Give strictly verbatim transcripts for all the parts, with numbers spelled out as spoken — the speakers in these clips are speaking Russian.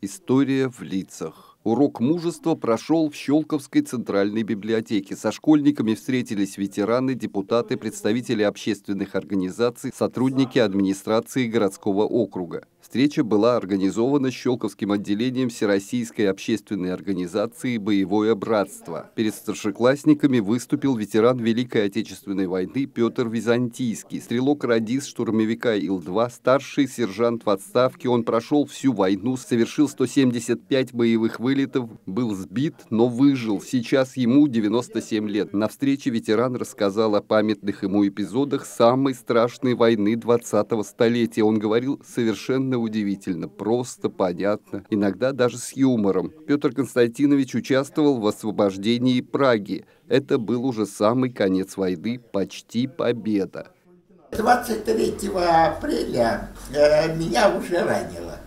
История в лицах. Урок мужества прошел в Щелковской центральной библиотеке. Со школьниками встретились ветераны, депутаты, представители общественных организаций, сотрудники администрации городского округа. Встреча была организована Щелковским отделением Всероссийской общественной организации «Боевое братство». Перед старшеклассниками выступил ветеран Великой Отечественной войны Петр Византийский, стрелок-радист штурмовика Ил два, старший сержант в отставке. Он прошел всю войну, совершил сто семьдесят пять боевых вылетов, был сбит, но выжил. Сейчас ему девяносто семь лет. На встрече ветеран рассказал о памятных ему эпизодах самой страшной войны двадцатого столетия. Он говорил совершенно удивительно, просто, понятно, иногда даже с юмором. Петр Константинович участвовал в освобождении Праги. Это был уже самый конец войны, почти победа. двадцать третьего апреля э, меня уже ранило.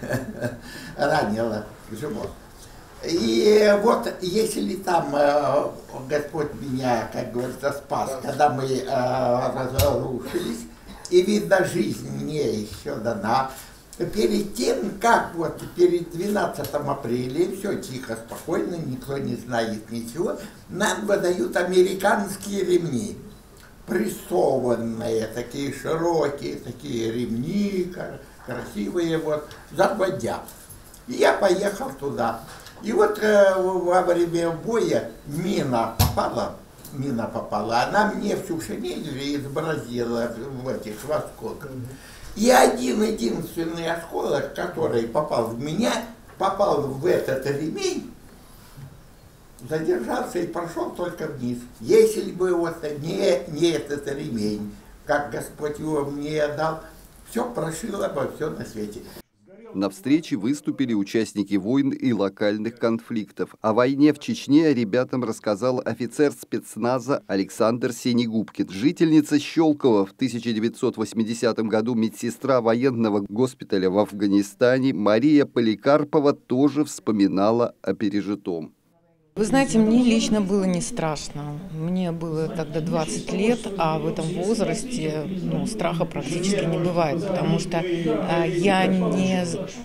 Ранило живот. И вот если там э, Господь меня, как говорится, спас, когда мы э, разрушились, и видно, жизнь мне еще дана, перед тем, как вот перед двенадцатым апреля, все тихо, спокойно, никто не знает ничего, нам выдают американские ремни, прессованные, такие широкие, такие ремни, красивые, вот, за два дня. И я поехал туда. И вот э, во время боя мина попала, мина попала, она мне всю шинель изобразила в этих в осколках. И один единственный осколок, который попал в меня, попал в этот ремень, задержался и прошел только вниз. Если бы вот не, не этот ремень, как Господь его мне дал, все прошило бы все на свете. На встрече выступили участники войн и локальных конфликтов. О войне в Чечне ребятам рассказал офицер спецназа Александр Синегубкин. Жительница Щелкова, в тысяча девятьсот восьмидесятом году медсестра военного госпиталя в Афганистане Мария Поликарпова тоже вспоминала о пережитом. Вы знаете, мне лично было не страшно. Мне было тогда двадцать лет, а в этом возрасте ну, страха практически не бывает, потому что а, я, не,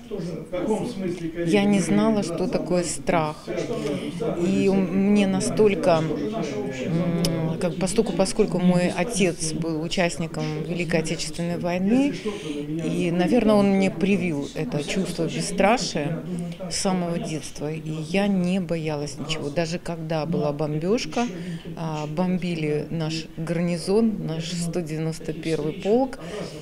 я не знала, что такое страх. И мне настолько, как, поскольку, поскольку мой отец был участником Великой Отечественной войны, и, наверное, он мне привил это чувство бесстрашия с самого детства, и я не боялась ничего. Даже когда была бомбежка, бомбили наш гарнизон, наш сто девяносто первый полк,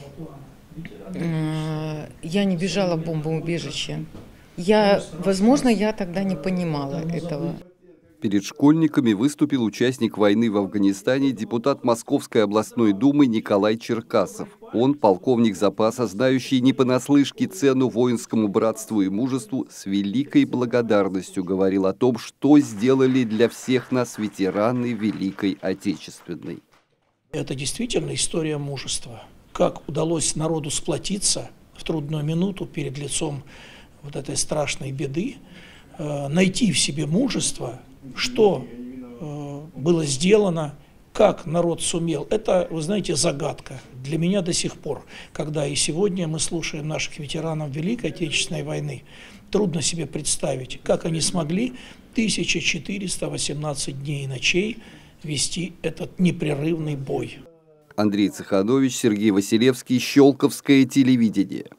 я не бежала в бомбоубежище. Я, возможно, я тогда не понимала этого. Перед школьниками выступил участник войны в Афганистане, депутат Московской областной думы Николай Черкасов. Он, полковник запаса, знающий не понаслышке цену воинскому братству и мужеству, с великой благодарностью говорил о том, что сделали для всех нас ветераны Великой Отечественной. Это действительно история мужества. Как удалось народу сплотиться в трудную минуту перед лицом вот этой страшной беды, найти в себе мужество, что э, было сделано, как народ сумел. Это, вы знаете, загадка для меня до сих пор, когда и сегодня мы слушаем наших ветеранов Великой Отечественной войны. Трудно себе представить, как они смогли тысяча четыреста восемнадцать дней и ночей вести этот непрерывный бой. Андрей Цеханович, Сергей Василевский, Щелковское телевидение.